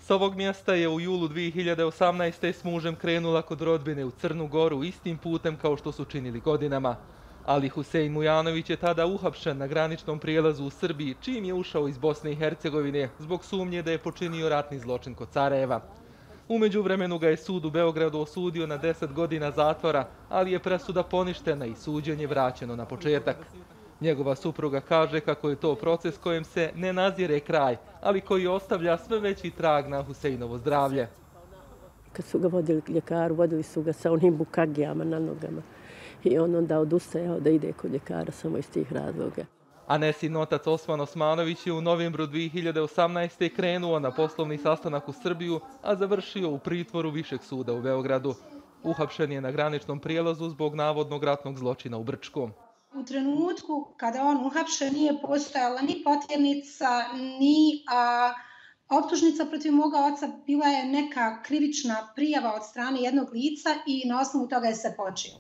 S ovog mjesta je u julu 2018. s mužem krenula kod rodbine u Crnu Goru istim putem kao što su činili godinama. Ali Husein Mujanović je tada uhapšen na graničnom prijelazu u Srbiji čim je ušao iz Bosne i Hercegovine zbog sumnje da je počinio ratni zločin kod Sarajeva. U međuvremenu ga je sud u Beogradu osudio na 10 godina zatvora, ali je presuda poništena i suđenje vraćeno na početak. Njegova supruga kaže kako je to proces kojem se ne nazire kraj, ali koji ostavlja sve veći trag na Huseinovo zdravlje. Kad su ga vodili ljekaru, vodili su ga sa onim bukagijama na nogama i on onda odustajao da ide kod ljekara samo iz tih razloga. Anesin otac Osman Osmanović je u novembru 2018. krenuo na poslovni sastanak u Srbiju, a završio u pritvoru Višeg suda u Beogradu. Uhapšen je na graničnom prijelazu zbog navodnog ratnog zločina u Brčkom. U trenutku kada on uhapšen nije postojala ni potjernica, ni optužnica protiv moga oca, bila je neka krivična prijava od strane jednog lica i na osnovu toga je se počeo.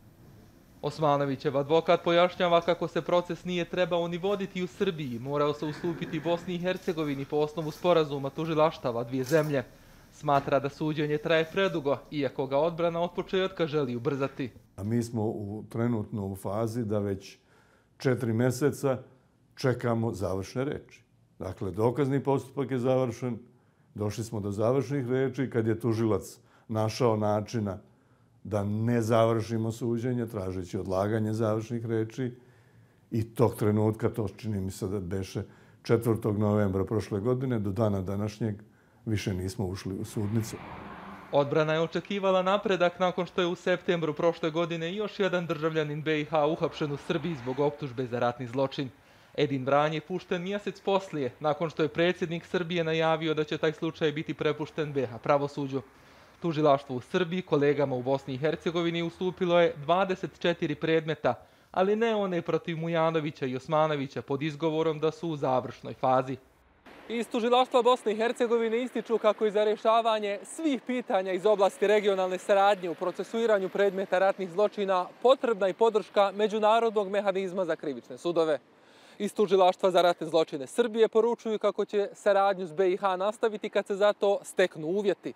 Osmanovićev advokat pojašnjava kako se proces nije trebao ni voditi u Srbiji, morao se ustupiti Bosni i Hercegovini po osnovu sporazuma tužilaštava dvije zemlje. Smatra da suđenje traje predugo, iako ga odbrana od početka želi ubrzati. Mi smo trenutno u fazi da već 4 mjeseca čekamo završne reči. Dakle, dokazni postupak je završen, došli smo do završnih reči kad je tužilac našao načina da ne završimo suđenje, tražeći odlaganje završnih reči. I tog trenutka, to čini mi se da beše 4. novembra prošle godine, do dana današnjeg više nismo ušli u sudnicu. Odbrana je očekivala napredak nakon što je u septembru prošle godine još jedan državljanin BiH uhapšen u Srbiji zbog optužbe za ratni zločin. Edin Vranje je pušten mjesec poslije, nakon što je predsjednik Srbije najavio da će taj slučaj biti prepušten BiH pravosuđu. Tužilaštvo u Srbiji kolegama u Bosni i Hercegovini ustupilo je 24 predmeta, ali ne one protiv Mujanovića i Osmanovića pod izgovorom da su u završnoj fazi. Iz tužilaštva Bosne i Hercegovine ističu kako je za rješavanje svih pitanja iz oblasti regionalne saradnje u procesuiranju predmeta ratnih zločina potrebna i podrška međunarodnog mehanizma za krivične sudove. Iz tužilaštva za ratne zločine Srbije poručuju kako će saradnju s BiH nastaviti kad se za to steknu uvjeti.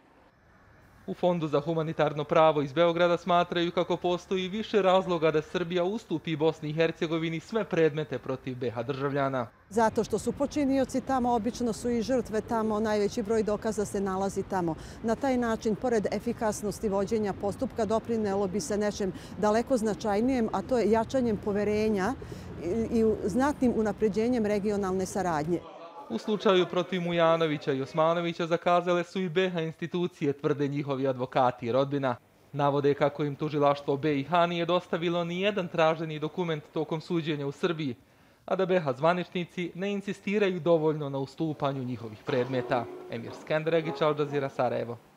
U Fondu za humanitarno pravo iz Beograda smatraju kako postoji više razloga da Srbija ustupi Bosni i Hercegovini sve predmete protiv BiH državljana. Zato što su počinioci tamo, obično su i žrtve tamo, najveći broj dokaza se nalazi tamo. Na taj način, pored efikasnosti vođenja postupka, doprinelo bi se nečem daleko značajnijem, a to je jačanjem poverenja i znatnim unapređenjem regionalne saradnje. U slučaju protiv Mujanovića i Osmanovića zakazale su i BiH institucije, tvrde njihovi advokati i rodbina. Navode kako im tužilaštvo BiH nije dostavilo ni jedan traženi dokument tokom suđenja u Srbiji, a da BiH zvaničnici ne insistiraju dovoljno na ustupanju njihovih predmeta. Emir Skenderegić, Al Jazeera, Sarajevo.